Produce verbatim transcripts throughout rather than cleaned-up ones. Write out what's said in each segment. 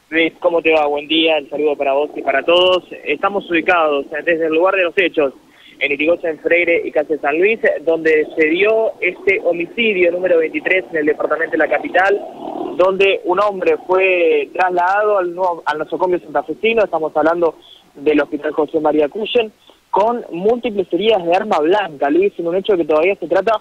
Luis, ¿cómo te va? Buen día, el saludo para vos y para todos. Estamos ubicados desde el lugar de los hechos, en Irigoyen, Freire y calle San Luis, donde se dio este homicidio número veintitrés en el departamento de la capital, donde un hombre fue trasladado al, nuevo, al nosocomio santafesino. Estamos hablando del hospital José María Cuyen, con múltiples heridas de arma blanca, Luis, en un hecho que todavía se trata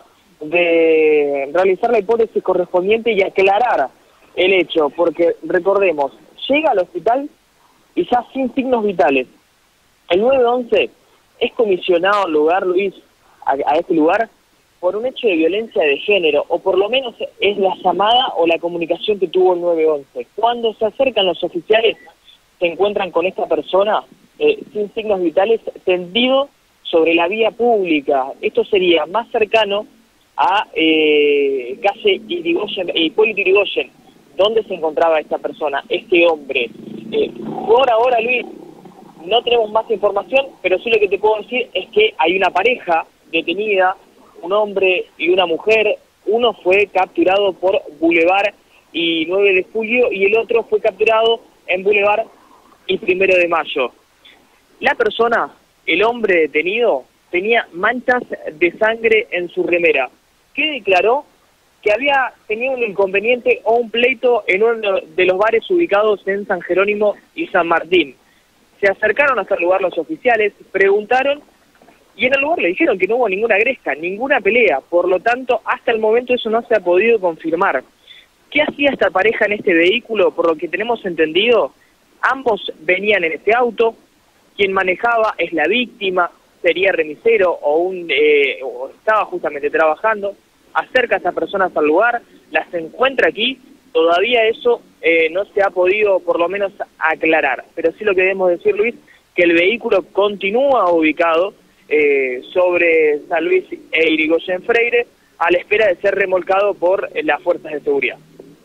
de realizar la hipótesis correspondiente y aclarar el hecho, porque recordemos, llega al hospital y ya sin signos vitales. El nueve once es comisionado al lugar, Luis, a, a este lugar, por un hecho de violencia de género, o por lo menos es la llamada o la comunicación que tuvo el nueve once. Cuando se acercan los oficiales, se encuentran con esta persona eh, sin signos vitales, tendido sobre la vía pública. Esto sería más cercano a eh, calle Irigoyen, eh, Hipólito Yrigoyen, donde se encontraba esta persona, este hombre. Eh, por ahora, Luis, no tenemos más información, pero sí lo que te puedo decir es que hay una pareja detenida, un hombre y una mujer. Uno fue capturado por Boulevard y nueve de julio y el otro fue capturado en Boulevard y primero de mayo. La persona, el hombre detenido, tenía manchas de sangre en su remera, que declaró que había tenido un inconveniente o un pleito en uno de los bares ubicados en San Jerónimo y San Martín. Se acercaron hasta el lugar los oficiales, preguntaron, y en el lugar le dijeron que no hubo ninguna gresca, ninguna pelea. Por lo tanto, hasta el momento eso no se ha podido confirmar. ¿Qué hacía esta pareja en este vehículo? Por lo que tenemos entendido, ambos venían en este auto. Quien manejaba es la víctima, sería remisero o, un, eh, o estaba justamente trabajando. Acerca a estas personas al lugar, las encuentra aquí. Todavía eso eh, no se ha podido por lo menos aclarar. Pero sí lo que debemos decir, Luis, que el vehículo continúa ubicado eh, sobre San Luis e Irigoyen Freire, a la espera de ser remolcado por eh, las fuerzas de seguridad.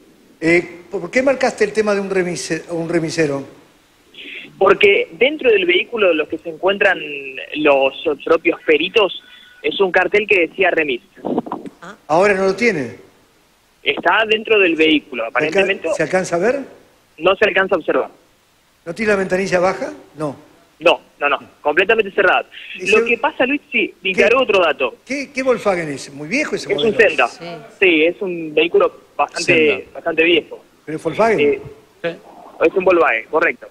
Eh, ¿Por qué marcaste el tema de un, remise, un remisero? Porque dentro del vehículo, los que se encuentran los propios peritos, es un cartel que decía remis. ¿Ahora no lo tiene? Está dentro del vehículo, aparentemente. ¿Se alcanza a ver? No se alcanza a observar. ¿No tiene la ventanilla baja? No. No, no, no, completamente cerrada. Lo que pasa, Luis, sí, declaró otro dato. ¿Qué, qué Volkswagen es? ¿Muy viejo ese es modelo? Es un Senda, sí. sí, es un vehículo bastante, bastante viejo. ¿Pero es Volkswagen? Eh, sí. Es un Volkswagen, correcto.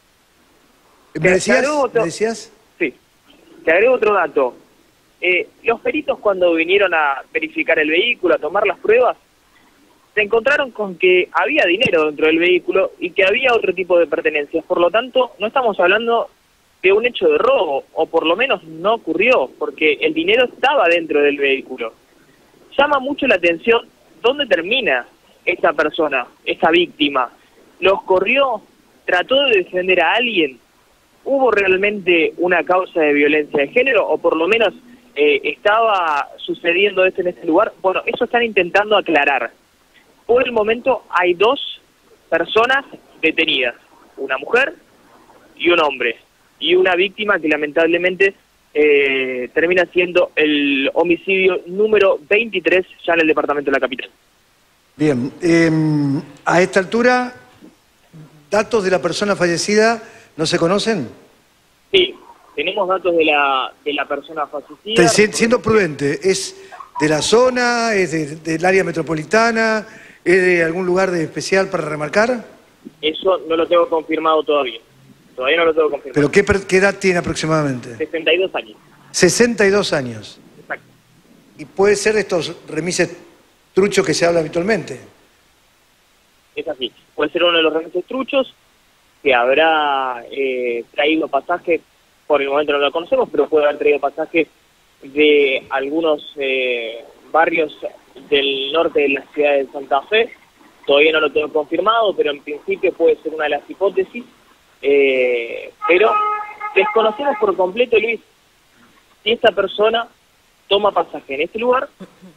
¿Me decías? Otro, ¿Me decías? Sí, te agrego otro dato. Eh, los peritos, cuando vinieron a verificar el vehículo, a tomar las pruebas, se encontraron con que había dinero dentro del vehículo y que había otro tipo de pertenencias. Por lo tanto, no estamos hablando de un hecho de robo, o por lo menos no ocurrió, porque el dinero estaba dentro del vehículo. Llama mucho la atención dónde termina esta persona, esta víctima. ¿Los corrió? ¿Trató de defender a alguien? ¿Hubo realmente una causa de violencia de género, o por lo menos eh, estaba sucediendo esto en este lugar? Bueno, eso están intentando aclarar. Por el momento hay dos personas detenidas, una mujer y un hombre, y una víctima que lamentablemente eh, termina siendo el homicidio número veintitrés ya en el departamento de la capital. Bien, eh, a esta altura, ¿datos de la persona fallecida no se conocen? Sí, tenemos datos de la, de la persona fallecida. Siendo prudente, ¿es de la zona, es de, del área metropolitana, es de algún lugar de especial para remarcar? Eso no lo tengo confirmado todavía. Todavía no lo tengo confirmado. ¿Pero qué, qué edad tiene aproximadamente? sesenta y dos años. sesenta y dos años. Exacto. ¿Y puede ser de estos remises truchos que se habla habitualmente? Es así. Puede ser uno de los remises truchos que habrá eh, traído pasajes, por el momento no lo conocemos, pero puede haber traído pasajes de algunos eh, barrios del norte de la ciudad de Santa Fe. Todavía no lo tengo confirmado, pero en principio puede ser una de las hipótesis. Eh, pero desconocemos por completo, Luis, si esta persona toma pasaje en este lugar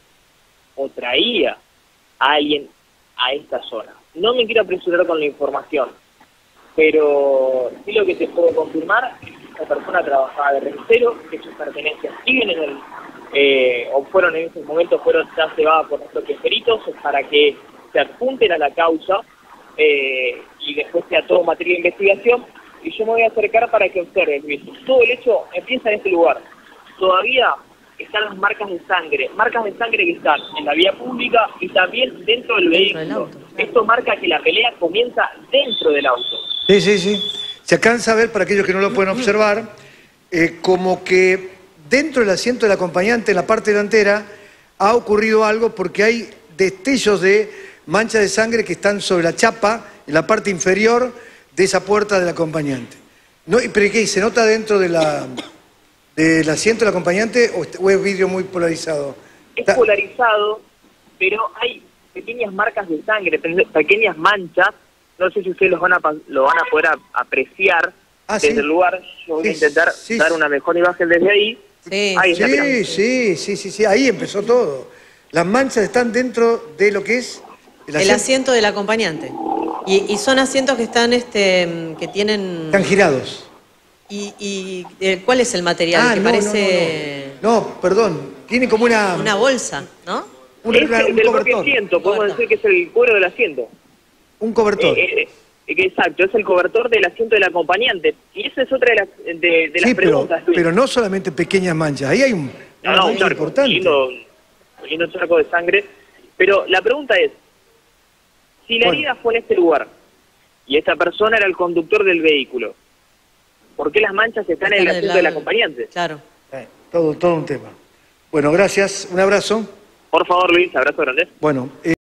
o traía a alguien a esta zona. No me quiero apresurar con la información, pero sí lo que te puedo confirmar es que esta persona trabajaba de remisero, que sus pertenencias siguen en el, eh, o fueron en ese momento, fueron ya llevadas por los propios peritos para que se adjunten a la causa eh, y después se sea todo materia de investigación, y yo me voy a acercar para que observen, Luis. Todo el hecho empieza en este lugar. Todavía están las marcas de sangre, marcas de sangre que están en la vía pública y también dentro del Dentro vehículo. del auto, claro. Esto marca que la pelea comienza dentro del auto. Sí, sí, sí. Se alcanza a ver, para aquellos que no lo pueden observar, eh, como que dentro del asiento del acompañante, en la parte delantera, ha ocurrido algo porque hay destellos de manchas de sangre que están sobre la chapa, en la parte inferior de esa puerta del acompañante. No, ¿pero qué? ¿Se nota dentro de la, del asiento del acompañante o, o es vidrio muy polarizado? Es Está... polarizado, pero hay pequeñas marcas de sangre, pe- pequeñas manchas. No sé si ustedes los van a, pa- lo van a poder a- apreciar Ah, desde ¿sí? el lugar. Yo voy a Sí, intentar sí, dar sí. una mejor imagen desde ahí. Sí, Ahí está, mirá. Sí, sí, sí, sí, sí, ahí empezó todo. Las manchas están dentro de lo que es el el asiento. asiento del acompañante. Y, y son asientos que están, este, que tienen... Están girados. ¿Y, y eh, cuál es el material? Ah, que no, parece no, no, no, perdón. Tiene como una... una bolsa, ¿no? un, Es un del propio cobertor. asiento, podemos Cobertor. decir que es el cuero del asiento. Un cobertor. Eh, eh, eh, que exacto, es el cobertor del asiento del acompañante. Y esa es otra de las, de, de las Sí, pero, preguntas, Luis. pero no solamente pequeñas manchas. Ahí hay un, No, una no, un mancha charco, importante. lindo, lindo charco de sangre. Pero la pregunta es, si la Bueno. herida fue en este lugar y esta persona era el conductor del vehículo, ¿por qué las manchas están en el Están asiento lado- del acompañante? Claro. Eh, todo, todo un tema. Bueno, gracias. Un abrazo. Por favor, Luis, abrazo grande. Bueno. eh,